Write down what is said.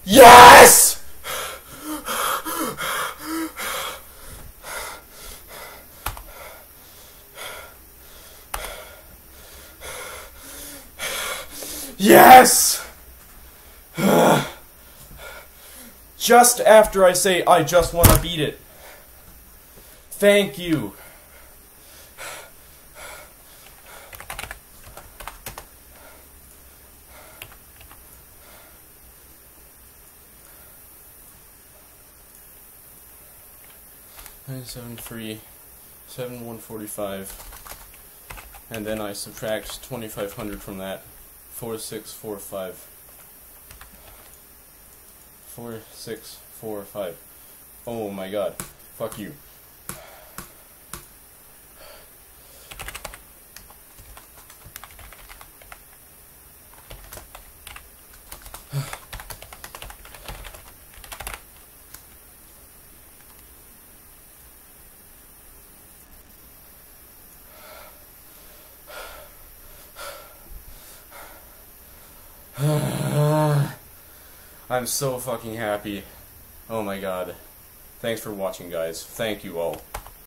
Yes! Yes! Just after I say I just want to beat it. Thank you. $973, 7,145, and then I subtract 2,500 from that. 4,645. 4,645. Oh my god. Fuck you. I'm so fucking happy. Oh my god. Thanks for watching, guys. Thank you all.